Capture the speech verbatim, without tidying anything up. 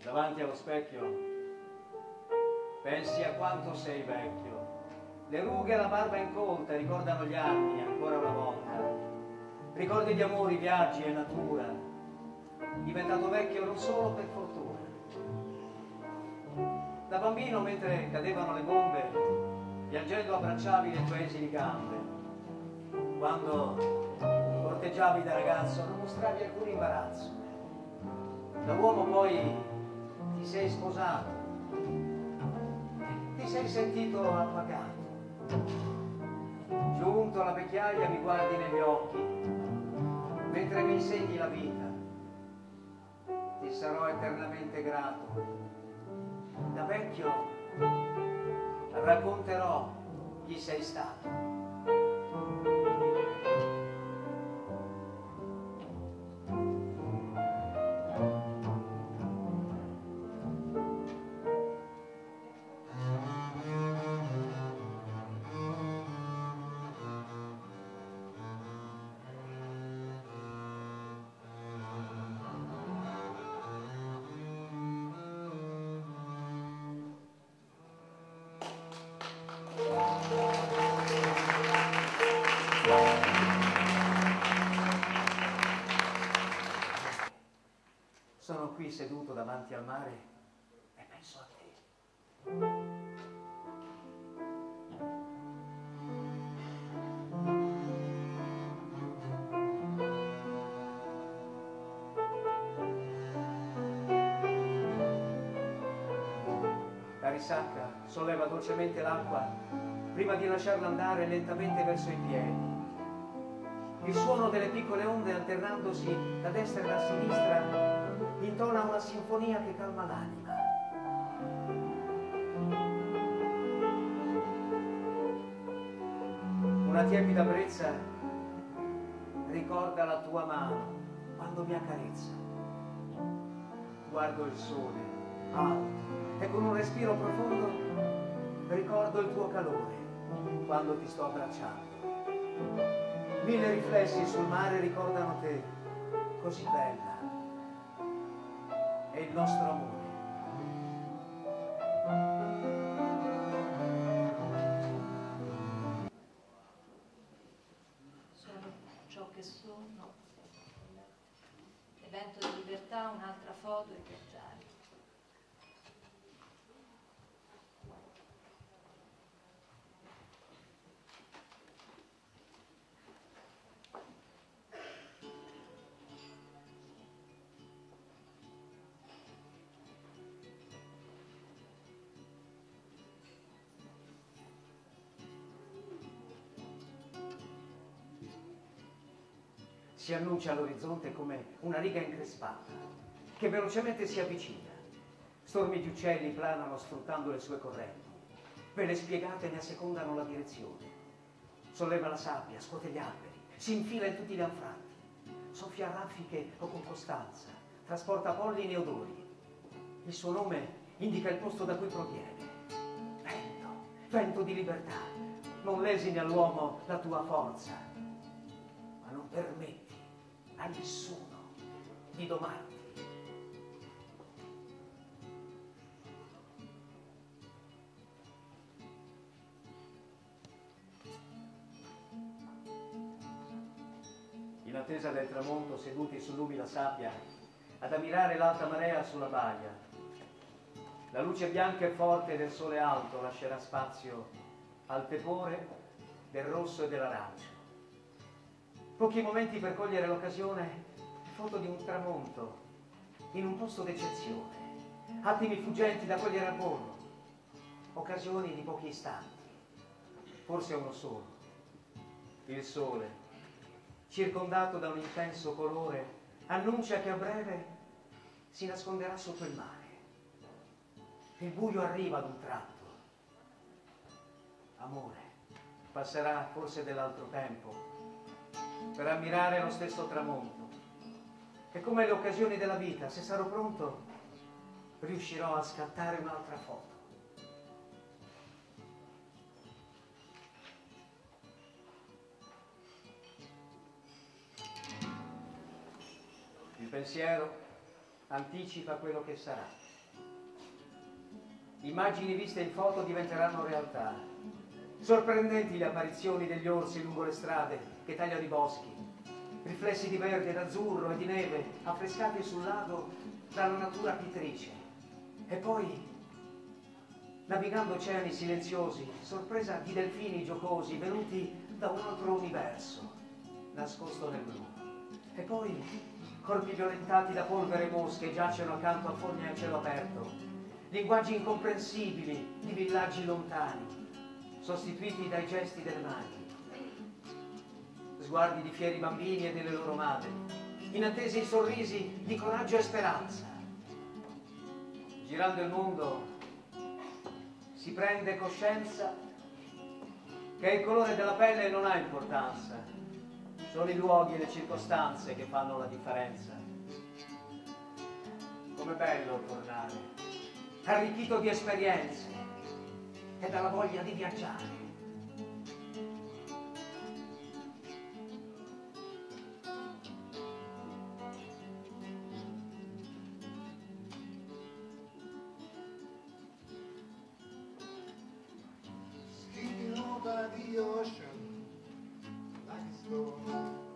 davanti allo specchio, pensi a quanto sei vecchio. Le rughe e la barba incolta ricordano gli anni ancora una volta. Ricordi di amori, viaggi e natura. Diventato vecchio non solo per fortuna. Da bambino, mentre cadevano le bombe, piangendo abbracciavi le tue esili gambe. Quando corteggiavi da ragazzo non mostravi alcun imbarazzo. Da uomo poi ti sei sposato, ti sei sentito appagato. Giunto alla vecchiaia mi guardi negli occhi, mentre mi insegni la vita. Ti sarò eternamente grato. Da vecchio racconterò chi sei stato. Sono qui seduto davanti al mare e penso a te. La risacca solleva dolcemente l'acqua prima di lasciarla andare lentamente verso i piedi. Il suono delle piccole onde, alternandosi da destra e da sinistra, intona una sinfonia che calma l'anima. Una tiepida brezza ricorda la tua mano quando mi accarezza. Guardo il sole alto e con un respiro profondo ricordo il tuo calore quando ti sto abbracciando. Mille riflessi sul mare ricordano te, così bella. E il nostro amore. Sono ciò che sono. Evento di libertà, un'altra foto e viaggiare. Si annuncia all'orizzonte come una riga increspata che velocemente si avvicina. Stormi di uccelli planano sfruttando le sue correnti. Vele spiegate ne assecondano la direzione. Solleva la sabbia, scuote gli alberi, si infila in tutti gli anfratti. Soffia a raffiche o con costanza, trasporta polline e odori. Il suo nome indica il posto da cui proviene. Vento, vento di libertà. Non lesini all'uomo la tua forza, ma non permetti a nessuno di domarti. In attesa del tramonto, seduti sull'umida sabbia, ad ammirare l'alta marea sulla baia, la luce bianca e forte del sole alto lascerà spazio al tepore del rosso e dell'arancio. Pochi momenti per cogliere l'occasione, foto di un tramonto, in un posto d'eccezione, attimi fuggenti da cogliere al volo, occasioni di pochi istanti, forse uno solo. Il sole, circondato da un intenso colore, annuncia che a breve si nasconderà sotto il mare. Il buio arriva ad un tratto. Amore, passerà forse dell'altro tempo per ammirare lo stesso tramonto. E come le occasioni della vita, se sarò pronto, riuscirò a scattare un'altra foto. Il pensiero anticipa quello che sarà. Immagini viste in foto diventeranno realtà. Sorprendenti le apparizioni degli orsi lungo le strade che tagliano i boschi, riflessi di verde, d'azzurro e di neve affrescati sul lago dalla natura pietrice. E poi, navigando oceani silenziosi, sorpresa di delfini giocosi venuti da un altro universo, nascosto nel blu. E poi, corpi violentati da polvere e mosche giacciono accanto a fogne a cielo aperto, linguaggi incomprensibili di villaggi lontani, sostituiti dai gesti delle mani, sguardi di fieri bambini e delle loro madri, inattesi sorrisi di coraggio e speranza. Girando il mondo si prende coscienza che il colore della pelle non ha importanza, sono i luoghi e le circostanze che fanno la differenza. Com'è bello tornare, arricchito di esperienze e dalla voglia di viaggiare. Sleeping over the ocean like a stone.